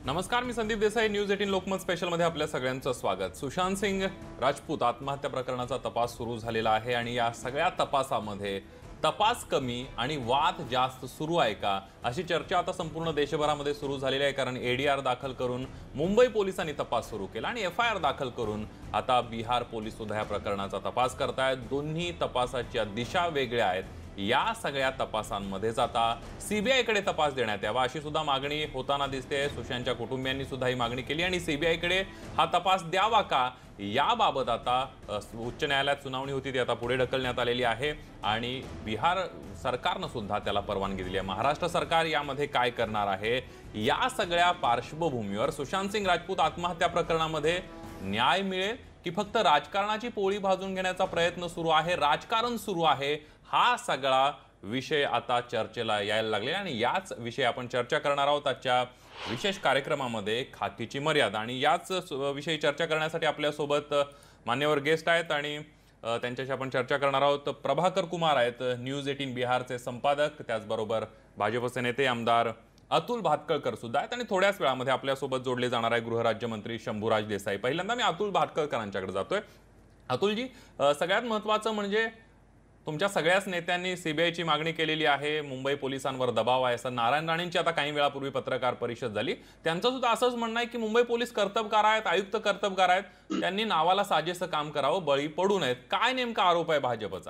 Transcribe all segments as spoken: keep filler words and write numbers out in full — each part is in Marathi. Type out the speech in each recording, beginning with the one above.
नमस्कार, मी संदीप देसाई. न्यूज अठरा लोकमत स्पेशल मध्ये आपल्या सगळ्यांचं स्वागत. सुशांत सिंग राजपूत आत्महत्या प्रकरणाचा तपास सुरू झालेला आहे आणि या सगळ्या तपासामध्ये तपास कमी आणि वाद जास्त सुरू आहे का, अशी चर्चा आता संपूर्ण देशभरामध्ये सुरू झालेली आहे. कारण एडीआर दाखल करून मुंबई पोलिसांनी तपास सुरू केला आणि एफ आय आर दाखल करून आता बिहार पोलीस सुद्धा या प्रकरणाचा तपास करतायत. दोन्ही तपासाच्या दिशा वेगळ्या आहेत. या सगळ्या तपासांमध्येच आता सीबीआयकडे तपास देण्यात यावा अशी सुद्धा मागणी होताना दिसते. सुशांतच्या कुटुंबियांनी सुद्धा ही मागणी केली आणि सीबीआयकडे हा तपास द्यावा का याबाबत आता उच्च न्यायालयात सुनावणी होती, ती आता पुढे ढकलण्यात आलेली आहे आणि बिहार सरकारनं सुद्धा त्याला परवानगी दिली आहे. महाराष्ट्र सरकार यामध्ये काय करणार आहे, या सगळ्या पार्श्वभूमीवर सुशांत सिंग राजपूत आत्महत्या प्रकरणामध्ये न्याय मिळेल की फक्त राजकारणाची पोळी भाजून घेण्याचा प्रयत्न सुरू आहे, राजकारण सुरू आहे, हा सगळा विषय आता चर्चेला यायला लागले आणि याच विषयी आपण चर्चा करणार आहोत आजच्या विशेष कार्यक्रमामध्ये खाकीची मर्यादा. आणि याच विषयी चर्चा करण्यासाठी आपल्यासोबत मान्यवर गेस्ट आहेत आणि त्यांच्याशी आपण चर्चा करणार आहोत. प्रभाकर कुमार आहेत, न्यूज अठरा बिहारचे संपादक, त्याचबरोबर भाजपचे नेते आमदार अतुल भातखळकर सुद्धा आहेत आणि थोड्याच वेळामध्ये आपल्यासोबत जोडले जाणार आहे गृहराज्यमंत्री शंभूराज देसाई. पहिल्यांदा मी अतुल भातखळकरांच्याकडे जातोय. अतुलजी, सगळ्यात महत्त्वाचं म्हणजे तुमच्या सगळ्याच नेत्यांनी सीबीआयची मागणी केलेली आहे, मुंबई पोलिसांवर दबाव आहे असं नारायण राणेंची आता काही वेळापूर्वी पत्रकार परिषद झाली. त्यांचं सुद्धा असंच म्हणणं आहे की मुंबई पोलीस कर्तबगार आहेत, आयुक्त कर्तबगार आहेत, त्यांनी नावाला साजेसं काम करावं, बळी पडू नयेत. काय नेमका आरोप आहे भाजपचा?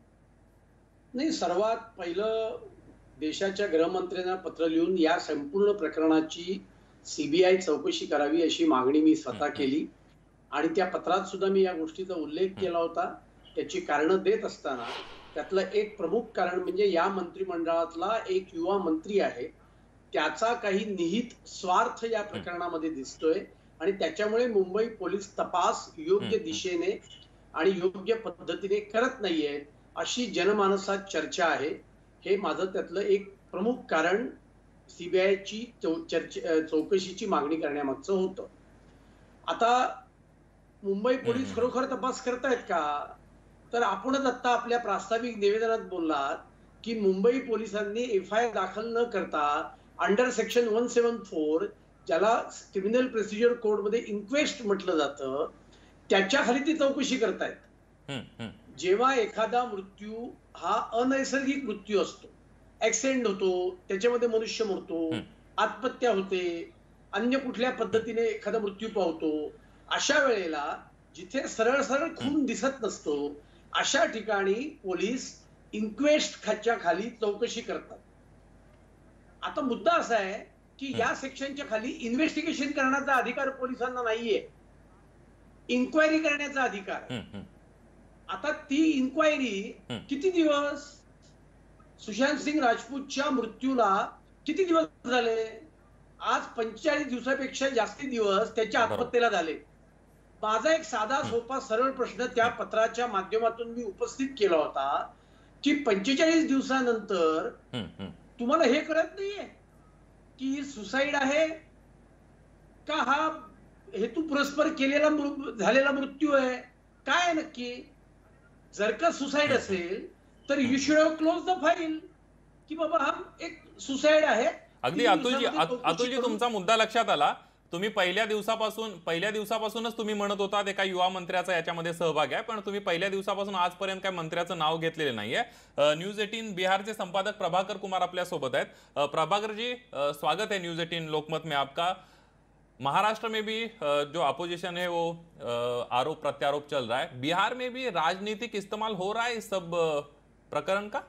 नाही, सर्वात पहिलं देशाच्या गृहमंत्र्यांना पत्र लिहून या संपूर्ण प्रकरणाची सीबीआय चौकशी करावी अशी मागणी मी स्वतः केली आणि त्या पत्रात सुद्धा मी या गोष्टीचा उल्लेख केला होता. त्याची कारणं देत असताना त्यातलं एक प्रमुख कारण म्हणजे या मंत्रिमंडळातला एक युवा मंत्री आहे, त्याचा काही निहित स्वार्थ या प्रकरणामध्ये दिसतोय आणि त्याच्यामुळे मुंबई पोलीस तपास योग्य दिशेने आणि योग्य पद्धतीने करत नाहीये अशी जनमानसात चर्चा आहे. हे माझं त्यातलं एक प्रमुख कारण सीबीआयची चर्चे चौकशीची मागणी करण्यामागचं होतं. आता मुंबई पोलीस खरोखर तपास करतायत का? तर आपणच आता आपल्या प्रास्ताविक निवेदनात बोललात की मुंबई पोलिसांनी एफ आय आर दाखल न करता under section one seven four, ज्याला क्रिमिनल प्रोसिजर कोड मध्ये इन्क्वेस्ट म्हटलं जातं, त्याच्या खाली ती चौकशी करतायत. जेव्हा एखादा मृत्यू हा अनैसर्गिक मृत्यू असतो, ऍक्सिडेंट होतो, त्याच्यामध्ये मनुष्य मरतो, आत्महत्या होते, अन्य कुठल्या पद्धतीने एखादा मृत्यू पावतो, अशा वेळेला जिथे सरळ सरळ खून दिसत नसतो अशा ठिकाणी पोलीस इन्क्वेस्ट खाच्या खाली चौकशी करतात. आता मुद्दा असा आहे की या सेक्शनच्या खाली इन्व्हेस्टिगेशन करण्याचा अधिकार पोलिसांना नाहीये, इन्क्वायरी करण्याचा अधिकार. आता ती इन्क्वायरी किती दिवस, सुशांत सिंग राजपूतच्या मृत्यूला किती दिवस झाले? आज पंचेचाळीस दिवसापेक्षा जास्ती दिवस त्याच्या आत्महत्येला झाले. माझा एक साधा सोपा सरळ प्रश्न त्या पत्राच्या माध्यमातून मी उपस्थित केला होता की पंचेचाळीस दिवसानंतर तुम्हाला हे कळत नाहीये की सुसाईड आहे का हा हेतू पुरस्पर केलेला झालेला मृत्यू आहे? काय नक्की? जर का सुसाईड असेल तर you should have close the file की बाबा हा एक सुसाईड आहे. अगदी अतुलजी, अतुलजी तुमचा मुद्दा लक्षात आला. तुम्ही पहिल्या दिवसापासून पहिल्या दिवसापासूनच तुम्ही म्हणत होता एका युवा मंत्र्याचा याच्यामध्ये सहभाग आहे, पण तुम्ही पहिल्या दिवसापासून आजपर्यंत काय मंत्र्याचं नाव घेतलेलं नाहीये. न्यूज अठरा बिहारचे संपादक प्रभाकर कुमार आपल्या सोबत आहेत. प्रभाकर जी, स्वागत है न्यूज अठरा लोकमत में आपका. महाराष्ट्र में भी जो अपोजिशन है वो आरोप प्रत्यारोप चल रहा है, बिहार में भी राजनीतिक इस्तेमाल हो रहा है इस सब प्रकरण का?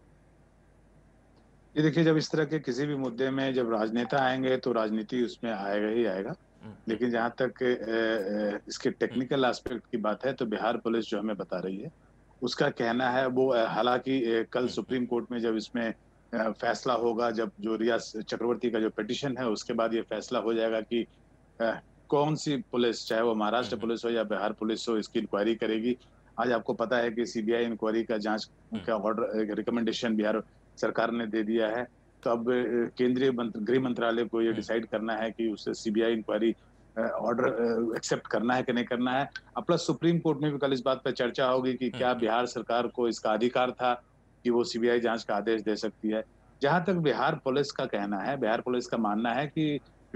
ये देखिए, जब इस तरह के किसी भी मुद्दे में जब राजनेता आएंगे तो राजनीति उसमें आएगा ही आएगा. लेकिन जहां तक इसके टेक्निकल एस्पेक्ट की बात है तो बिहार पुलिस जो हमें बता रही है उसका कहना है वो, हालांकि कल सुप्रीम कोर्ट में जब इसमें फैसला होगा, जब जो रिया चक्रवर्ती का जो पिटिशन है उसके बाद ये फैसला हो जाएगा कि कौन सी पुलिस, चाहे वो महाराष्ट्र पुलिस हो या बिहार पुलिस हो, इसकी इंक्वायरी करेगी. आज आपको पता है कि सीबीआई इंक्वायरी का जांच का ऑर्डर, रिकमेंडेशन बिहार सरकार ने दे दिया है. तो अब केंद्रीय गृह मंत्रालय को ये डिसाइड करना है कि उसे सीबीआई इंक्वायरी ऑर्डर एक्सेप्ट करना है कि नहीं करना है. अब प्लस सुप्रीम कोर्ट में भी कल इस बात पर चर्चा होगी कि क्या बिहार सरकार को इसका अधिकार था कि वो सीबीआई जांच का आदेश दे सकती है. जहां तक बिहार पुलिस का कहना है, बिहार पुलिस का मानना है कि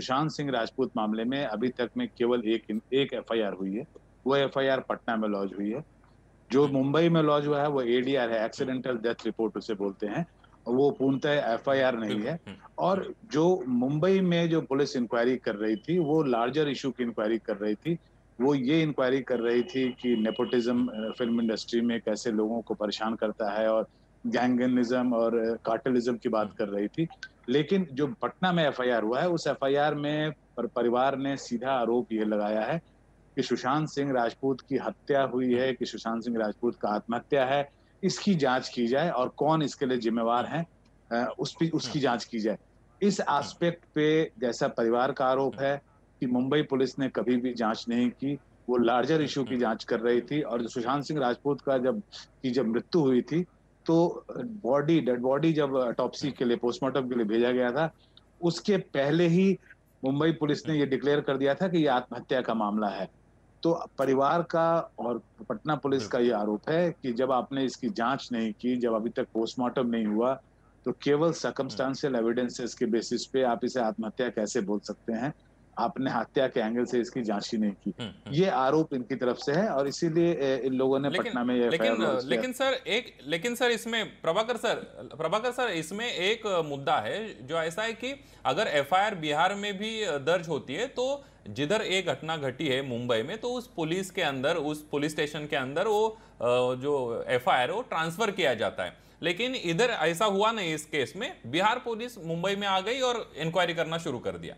सुशांत सिंह राजपूत मामले में अभी तक में केवल एक एक एफआईआर हुई है। वो एफआईआर पटना में लॉन्च हुई है। जो मुंबई में लॉन्च हुआ है वो एडीआर है, एक्सीडेंटल डेथ रिपोर्ट उसे बोलते हैं, वो पूर्णतः एफआईआर नहीं है। और जो मुंबई में जो पुलिस इंक्वायरी कर रही थी वो लार्जर इशू की इंक्वायरी कर रही थी। वो ये इंक्वायरी कर रही थी कि नेपोटिज्म फिल्म इंडस्ट्री में कैसे लोगों को परेशान करता है और गैंगनिज्म और कार्टेलिज्म की बात कर रही थी। लेकिन जो पटना में एफआईआर हुआ है उस एफआईआर में पर परिवार ने सीधा आरोप ये लगाया है कि सुशांत सिंह राजपूत की हत्या हुई है, कि सुशांत सिंह राजपूत का आत्महत्या है। इसकी जांच की जाए और कौन इसके लिए जिम्मेवार है उस पे उसकी जांच की जाए। इस एस्पेक्ट पे जैसा परिवार का आरोप है कि मुंबई पुलिस ने कभी भी जांच नहीं की, वो लार्जर इशू की जांच कर रही थी। और सुशांत सिंह राजपूत का जब की जब मृत्यु हुई थी तो बॉडी डेड बॉडी जब ऑटोप्सी के लिए पोस्टमार्टम के लिए भेजा गया था, उसके पहले ही मुंबई पुलिस ने ये डिक्लेयर कर दिया था कि ये आत्महत्या का मामला है। तो परिवार का और पटना पुलिस का ये आरोप है कि जब आपने इसकी जांच नहीं की, जब अभी तक पोस्टमार्टम नहीं हुआ, तो केवल सर्कमस्टांशियल एविडेंसेस के बेसिस पे आप इसे आत्महत्या कैसे बोल सकते हैं? आपने हत्या के एंगल से इसकी जांच ही नहीं की। ये आरोप इनकी तरफ से है और इसीलिए इन लोगों ने पटना में ये लेकिन लेकिन सर एक लेकिन सर इसमें प्रभाकर सर प्रभाकर सर इसमें एक मुद्दा है जो ऐसा है कि अगर एफआईआर बिहार में भी दर्ज होती है तो जिधर एक घटना घटी है मुंबई में, तो उस पुलिस के अंदर उस पुलिस स्टेशन के अंदर वो जो एफआईआर वो ट्रांसफर किया जाता है। लेकिन इधर ऐसा हुआ नहीं। इस केस में बिहार पुलिस मुंबई में आ गई और इंक्वायरी करना शुरू कर दिया।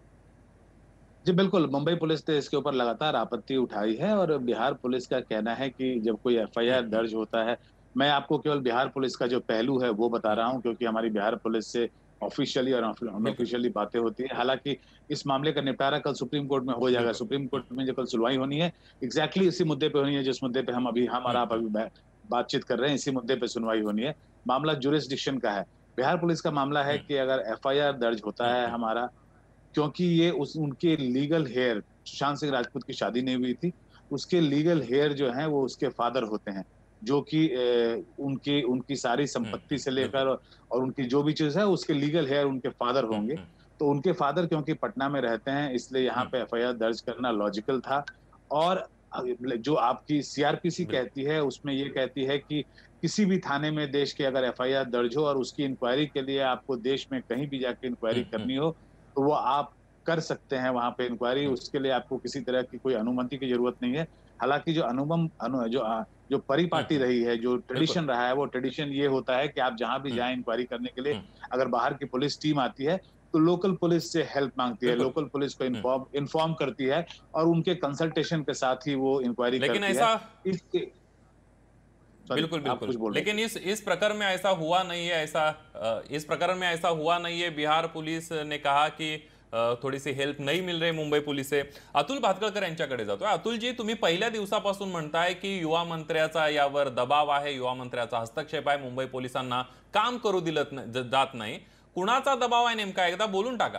जी बिल्कुल, मुंबई पुलिस ने इसके ऊपर लगातार आपत्ति उठाई है और बिहार पुलिस का कहना है कि जब कोई एफआईआर दर्ज होता है, मैं आपको केवल बिहार पुलिस का जो पहलू है वो बता रहा हूं क्योंकि हमारी बिहार पुलिस से ऑफिशियली और अनऑफिशियली बातें होती है। हालांकि इस मामले का निपटारा कल सुप्रीम कोर्ट में हो जाएगा। सुप्रीम कोर्ट में जो कल सुनवाई होनी है एग्जैक्टली इसी मुद्दे पे होनी है जिस मुद्दे पे हम अभी हम और आप अभी बातचीत कर रहे हैं, इसी मुद्दे पे सुनवाई होनी है। मामला जुरिस्डिक्शन का है। बिहार पुलिस का मामला है कि अगर एफआईआर दर्ज होता है हमारा, क्योंकि ये उस उनके लीगल हेयर, सुशांत सिंह राजपूत की शादी नहीं हुई थी, उसके लीगल हेयर जो हैं वो उसके फादर होते हैं, जो कि उनकी उनकी सारी संपत्ति से लेकर और उनकी जो भी चीज है उसके लीगल हेयर उनके फादर होंगे। तो उनके फादर क्योंकि पटना में रहते हैं इसलिए यहाँ पे एफआईआर दर्ज करना लॉजिकल था। और जो आपकी सीआरपीसी कहती है उसमें ये कहती है कि किसी भी थाने में देश के अगर एफआईआर दर्ज हो और उसकी इंक्वायरी के लिए आपको देश में कहीं भी जाके इंक्वायरी करनी हो तो वो आप कर सकते हैं वहां पे इंक्वायरी। उसके लिए आपको किसी तरह की कोई अनुमति की जरूरत नहीं है। हालांकि जो अनुमम अनु, जो जो परिपाटी रही है, जो ट्रेडिशन रहा है, वो ट्रेडिशन ये होता है कि आप जहां भी जाएं इंक्वायरी करने के लिए, अगर बाहर की पुलिस टीम आती है तो लोकल पुलिस से हेल्प मांगती है, लोकल पुलिस को इन्फॉर्म इन्फॉर्म करती है और उनके कंसल्टेशन के साथ ही वो इंक्वायरी करती है। ऐसा इसके बिल्कुल बिल्कुल लेकिन इस इस प्रकरण में ऐसा हुआ नहीं है। ऐसा इस प्रकरण में ऐसा हुआ नहीं है। बिहार पुलिस ने कहा कि थोडी सी हेल्प नाही मिल रही मुंबई पुलिस से। अतुल भातखळकर यांच्याकडे जातोय। अतुलजी, तुम्ही पहिल्या दिवसापासून म्हणताय की युवा मंत्र्याचा यावर दबाव आहे, युवा मंत्र्याचा हस्तक्षेप आहे, मुंबई पोलिसांना काम करू दिलं जात नाही। कुणाचा दबाव आहे नेमका, एकदा बोलून टाका।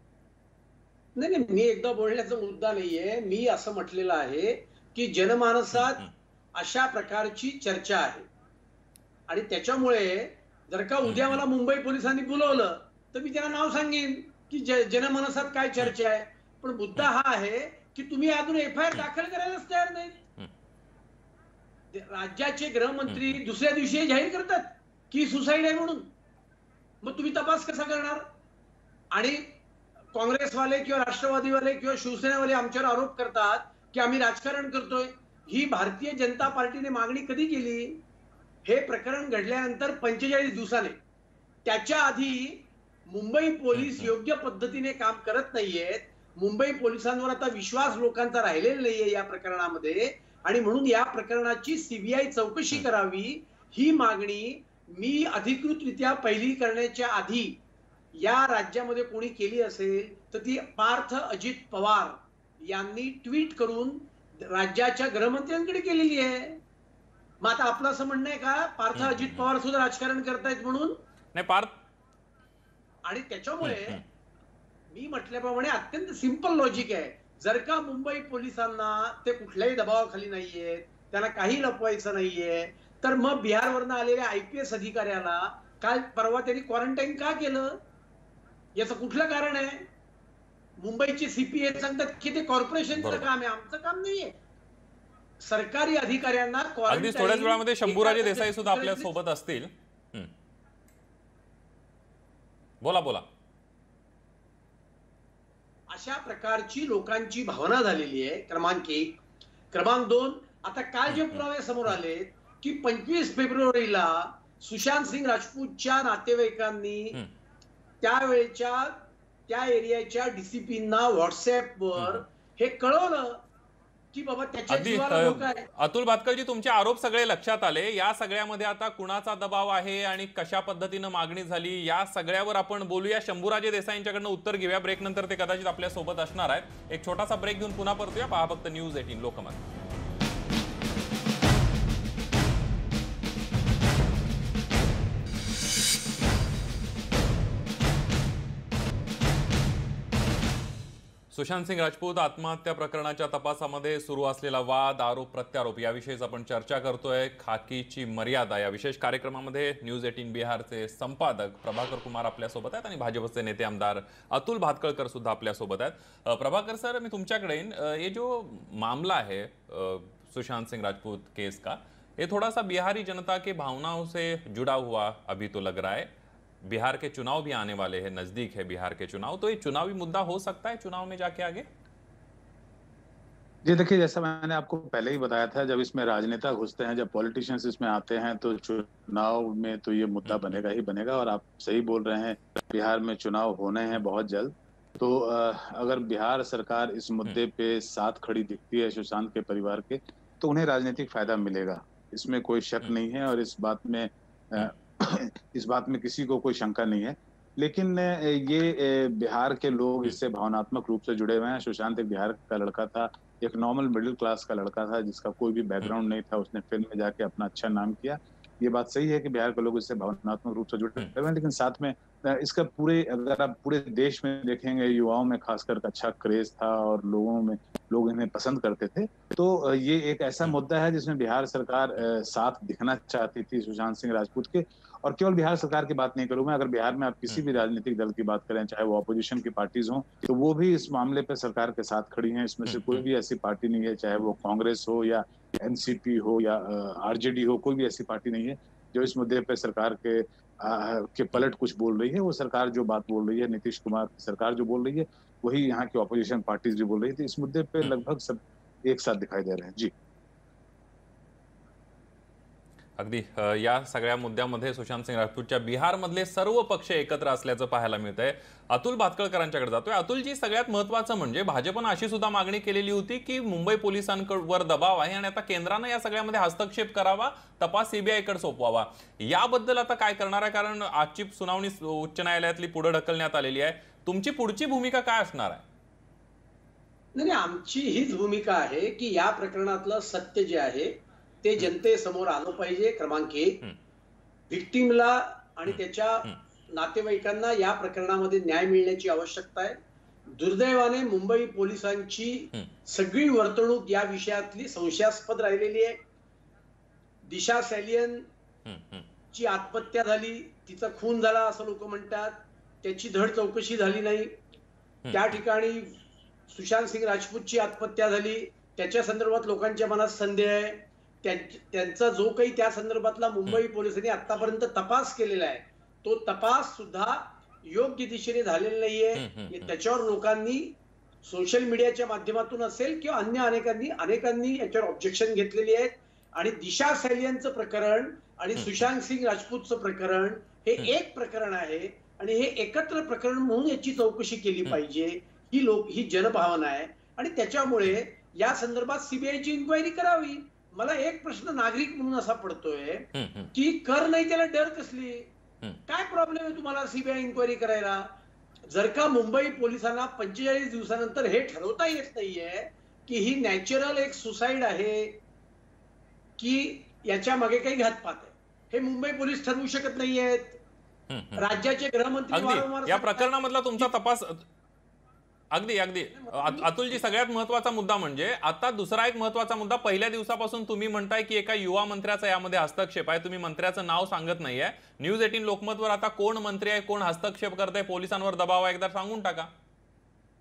नाही नाही, मी एकदा बोलण्याचा मुद्दा नाहीये। मी असं म्हटलेलं आहे की जनमानसात अशा प्रकारची चर्चा आहे आणि त्याच्यामुळे जर का उद्या मला मुंबई पोलिसांनी बोलवलं तर मी त्यांना नाव सांगेन की जनमानसात काय चर्चा आहे। पण मुद्दा हा आहे की तुम्ही अजून एफआयआर दाखल करायलाच तयार नाही। राज्याचे गृहमंत्री दुसऱ्या दिवशी जाहीर करतात की सुसाईड आहे म्हणून, मग तुम्ही तपास कसा करणार? आणि काँग्रेसवाले किंवा राष्ट्रवादीवाले किंवा शिवसेनावाले आमच्यावर आरोप करतात की आम्ही राजकारण करतोय। ही भारतीय जनता पार्टीने मागणी कधी केली? हे प्रकरण घडल्यानंतर पंचेचाळीस दिवसाने। त्याच्या आधी मुंबई पोलीस योग्य पद्धतीने काम करत नाहीयेत। मुंबई पोलिसांवर आता विश्वास लोकांचा राहिलेला नाहीये या प्रकरणामध्ये आणि म्हणून या प्रकरणाची सीबीआय चौकशी करावी ही मागणी मी अधिकृतरित्या पहिली करण्याच्या आधी या राज्यामध्ये कोणी केली असेल तर ती पार्थ अजित पवार यांनी ट्विट करून राज्याच्या गृहमंत्र्यांकडे केलेली आहे। मग आता आपलं असं म्हणणं आहे का पार्थ अजित पवार सुद्धा राजकारण करतायत म्हणून? नाही पार्थ, आणि त्याच्यामुळे मी म्हटल्याप्रमाणे अत्यंत सिंपल लॉजिक आहे। जर का मुंबई पोलिसांना ते कुठल्याही दबावाखाली नाहीयेत, त्यांना काही लपवायचं नाहीये, तर मग बिहारवरनं आलेल्या आयपीएस अधिकाऱ्याला काल परवा त्यांनी क्वारंटाईन का केलं? याचं कुठलं कारण आहे? मुंबईची सीपीए सांगतात की ते कॉर्पोरेशनचं काम आहे, आमचं काम नाहीये. सरकारी अधिकाऱ्यांना अगदी थोड्याच वेळामध्ये शंभूराजे देसाई सुद्धा आपल्या सोबत असतील. बोला बोला. अशा प्रकारची लोकांची भावना झालेली आहे. क्रमांक एक. क्रमांक दोन, आता काल जे पुरावे समोर आले की पंचवीस फेब्रुवारीला सुशांत सिंग राजपूतच्या नातेवाईकांनी त्यावेळेच्या त्या एरियाच्या डीसीपींना व्हॉट्सअपवर हे कळवलं की बाबा त्याच्या जीवाला धोका आहे. अतुल भातखळजी, तुमचे आरोप सगळे लक्षात आले. या सगळ्यामध्ये आता कुणाचा दबाव आहे आणि कशा पद्धतीने मागणी झाली या सगळ्यावर आपण बोलूया. शंभूराजे देसाईंच्याकडनं उत्तर घेऊया. ब्रेक नंतर ते कदाचित आपल्या सोबत असणार आहेत. एक छोटासा ब्रेक घेऊन पुन्हा परतूया. पहा फक्त न्यूज एटीन लोकमत. सुशांत सिंग राजपूत आत्महत्या प्रकरणाच्या तपासामध्ये सुरू असलेला वाद, आरोप प्रत्यारोप याविषयीच आपण चर्चा करतोय. खाकीची मर्यादा या विशेष कार्यक्रमामध्ये न्यूज एटीन बिहारचे संपादक प्रभाकर कुमार आपल्यासोबत आहेत आणि भाजपचे नेते आमदार अतुल भातखळकर सुद्धा आपल्यासोबत आहेत. प्रभाकर सर, मी तुमच्याकडे येईन. ये जो मामला है सुशांत सिंह राजपूत केस का, ये थोड़ा सा बिहारी जनता के भावनाओं से जुड़ा हुआ अभी तो लग रहा है. बिहार के चुनाव भी आने वाले हैं, नजदीक है बिहार के चुनाव, तो ये चुनावी मुद्दा हो सकता है चुनाव में जाके आगे? जी देखिए, जैसा मैंने आपको पहले ही बताया था, जब इसमें राजनेता घुसते हैं, जब पॉलिटिशियंस इसमें आते हैं तो चुनाव में तो ये मुद्दा बनेगा ही बनेगा. और आप सही बोल रहे हैं, बिहार में चुनाव होने हैं बहुत जल्द. तो अगर बिहार सरकार इस मुद्दे पे साथ खड़ी दिखती है सुशांत के परिवार के, तो उन्हें राजनीतिक फायदा मिलेगा, इसमें कोई शक नहीं है. और इस बात में इस बात में किसी को कोई शंका नहीं है. लेकिन ये बिहार के लोग इससे भावनात्मक रूप से जुड़े हुए हैं. सुशांत एक बिहार का लड़का था, एक नॉर्मल मिडिल क्लास का लड़का था जिसका कोई भी बैकग्राउंड नहीं था. उसने फिल्म में जाके अपना अच्छा नाम किया. ये बात सही है कि बिहार के लोग इससे भावनात्मक रूप से जुड़े हुए हैं, लेकिन साथ में इसका पूरे अगर आप पूरे देश में देखेंगे, युवाओं में खासकर अच्छा क्रेज था और लोगों में लोग इन्हें पसंद करते थे. तो ये एक ऐसा मुद्दा है जिसमें बिहार सरकार साथ दिखना चाहती थी सुशांत सिंह राजपूत के. और केवल बिहार सरकार की बात नहीं करूं मैं, अगर बिहार में आप किसी भी राजनीतिक दल की बात करें, चाहे वो ऑपोजिशन की पार्टीज हों, तो वो भी इस मामले पर सरकार के साथ खड़ी हैं. इसमें से कोई भी ऐसी पार्टी नहीं है, चाहे वो कांग्रेस हो या एनसीपी हो या आरजेडी हो, कोई भी ऐसी पार्टी नहीं है जो इस मुद्दे पे सरकार के आ, के पलट कुछ बोल रही है. वो सरकार जो बात बोल रही है, नीतीश कुमार की सरकार जो बोल रही है, वही यहाँ की ऑपोजिशन पार्टीज भी बोल रही थी. इस मुद्दे पे लगभग सब एक साथ दिखाई दे रहे हैं. जी अगदी या सगळ्या मुद्द्यामध्ये सुशांत सिंह राजपूतच्या बिहारमधले सर्व पक्ष एकत्र असल्याचं पाहायला मिळतंय. अतुल भातखळकरांच्याकडे जातोय. अतुलजी, सगळ्यात महत्त्वाचं म्हणजे भाजपनं अशी सुद्धा मागणी केलेली होती की मुंबई पोलिसांवर दबाव आहे आणि आता केंद्रानं या सगळ्यामध्ये हस्तक्षेप करावा, तपास सीबीआयकडे सोपवावा. याबद्दल आता काय करणार आहे? कारण आजची सुनावणी उच्च न्यायालयातली पुढे ढकलण्यात आलेली आहे. तुमची पुढची भूमिका काय असणार आहे? नाही, आमची हीच भूमिका आहे की या प्रकरणातलं सत्य जे आहे ते जनतेसमोर आलं पाहिजे. क्रमांक एक. व्हिक्टिमला आणि त्याच्या नातेवाईकांना या प्रकरणामध्ये न्याय मिळण्याची आवश्यकता आहे. दुर्दैवाने मुंबई पोलिसांची सगळी वर्तणूक या विषयातली संशयास्पद राहिलेली आहे. दिशा सॅलियन ची आत्महत्या झाली, तिचा खून झाला असं लोक म्हणतात, त्याची धड चौकशी झाली नाही. त्या ठिकाणी सुशांत सिंग राजपूतची आत्महत्या झाली, त्याच्या संदर्भात लोकांच्या मनात संदेह आहे. त्यांचा जो काही त्या संदर्भातला मुंबई पोलिसांनी आतापर्यंत तपास केलेला आहे, तो तपास सुद्धा योग्य दिशेने झालेला नाहीये. त्याच्यावर लोकांनी सोशल मीडियाच्या माध्यमातून असेल किंवा अन्य अनेकांनी अनेकांनी याच्यावर ऑब्जेक्शन घेतलेली आहेत. आणि दिशा सॅलियनचं प्रकरण आणि सुशांत सिंग राजपूतचं प्रकरण हे एक प्रकरण आहे आणि हे एकत्र प्रकरण म्हणून याची चौकशी केली पाहिजे, ही लोक ही जनभावना आहे. आणि त्याच्यामुळे या संदर्भात सीबीआयची इन्क्वायरी करावी. मला एक प्रश्न नागरिक म्हणून असा पडतोय की कर नाही त्याला डर कसली? काय प्रॉब्लेम आहे तुम्हाला सीबीआय इन्क्वायरी करायला? जर का मुंबई पोलिसांना पंचेचाळीस दिवसानंतर हे ठरवता येत नाहीये की ही नॅचरल एक सुसाईड आहे की याच्या मागे काही घातपात आहे, हे मुंबई पोलीस ठरवू शकत नाहीयेत. राज्याचे गृहमंत्री या प्रकरणामधला तुमचा तपास अगदी अगदी अतुलजी, सगळ्यात महत्त्वाचा मुद्दा म्हणजे आता दुसरा एक महत्त्वाचा मुद्दा, पहिल्या दिवसापासून तुम्ही म्हणताय की एका युवा मंत्र्याचा यामध्ये हस्तक्षेप आहे. तुम्ही मंत्र्याचं नाव सांगत नाहीये. न्यूज एटीन लोकमतवर आता कोण मंत्री आहे, कोण हस्तक्षेप करताय, पोलिसांवर दबाव आहे, एकदा सांगून टाका.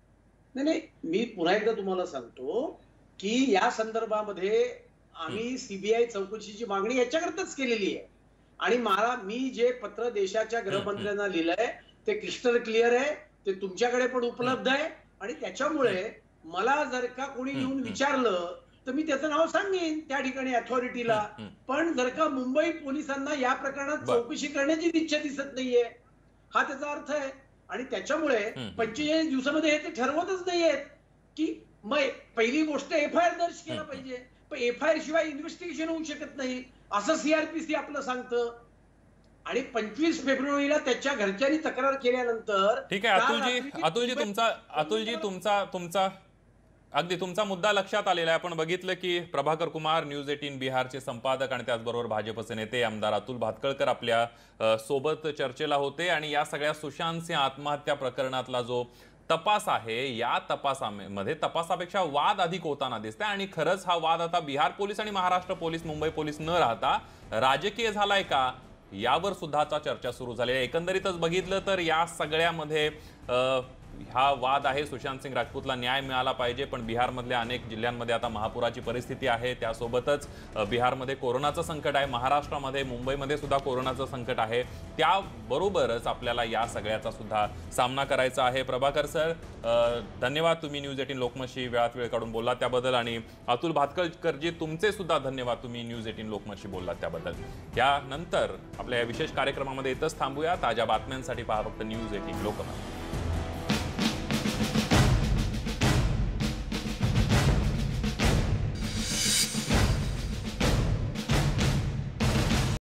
नाही नाही मी पुन्हा एकदा तुम्हाला सांगतो की या संदर्भामध्ये आम्ही सीबीआय चौकशीची मागणी याच्याकरताच केलेली आहे आणि मला मी जे पत्र देशाच्या गृहमंत्र्यांना लिहिलंय ते क्रिस्टल क्लिअर आहे, ते तुमच्याकडे पण उपलब्ध आहे आणि त्याच्यामुळे मला जर का कोणी येऊन विचारलं तर मी त्याचं नाव सांगेन त्या ठिकाणी अथॉरिटीला. पण जर का मुंबई पोलिसांना या प्रकरणात चौकशी करण्याची इच्छा दिसत नाहीये हा त्याचा अर्थ आहे आणि त्याच्यामुळे पंचेचाळीस दिवसामध्ये हे ते ठरवतच नाहीयेत की मग पहिली गोष्ट एफ आय आर दर्ज केला पाहिजे, पण एफ आय आर शिवाय इन्व्हेस्टिगेशन होऊ शकत नाही असं सीआरपीसी आपलं सांगतं. आणि पंचवीस फेब्रुवारीला त्याच्या घरच्यांनी तक्रार केल्यानंतर ठीक आहे अतुलजी, अतुलजी तुमचा अतुलजी तुमचा तुमचा अगदी तुमचा मुद्दा लक्षात आलेला आहे. आपण बघितलं की प्रभाकर कुमार न्यूज एटीन बिहारचे संपादक आणि त्याचबरोबर भाजपचे नेते आमदार अतुल भातखळकर आपल्या सोबत चर्चेला होते आणि या सगळ्या सुशांत सिंह आत्महत्या प्रकरणातला जो तपास आहे या तपासामध्ये तपासापेक्षा वाद अधिक होताना दिसतंय आणि खरंच हा वाद आता बिहार पोलीस आणि महाराष्ट्र पोलीस मुंबई पोलीस न राहता राजकीय झालाय का यावर सुद्धा चर्चा सुरू झाली आहे. एकंदरीतच बघितलं तर या सगळ्यामध्ये हा वाद आहे सुशांत सिंह राजपूतला न्याय मिळाला पाहिजे, पण बिहारमधल्या अनेक जिल्ह्यांमध्ये आता महापुराची परिस्थिती आहे, त्यासोबतच बिहारमध्ये कोरोनाचं संकट आहे, महाराष्ट्रामध्ये मुंबईमध्ये सुद्धा कोरोनाचं संकट आहे, त्याबरोबरच आपल्याला या सगळ्याचा सुद्धा सामना करायचा आहे. प्रभाकर सर धन्यवाद, तुम्ही न्यूज एटीन लोकमतशी वेळात वेळ काढून बोललात त्याबद्दल आणि अतुल भातखळकरजी तुमचे सुद्धा धन्यवाद, तुम्ही न्यूज एटीन लोकमतशी बोललात त्याबद्दल. यानंतर आपल्या या विशेष कार्यक्रमामध्ये इथंच थांबूया. ताज्या बातम्यांसाठी पहा फक्त न्यूज एटीन लोकमत.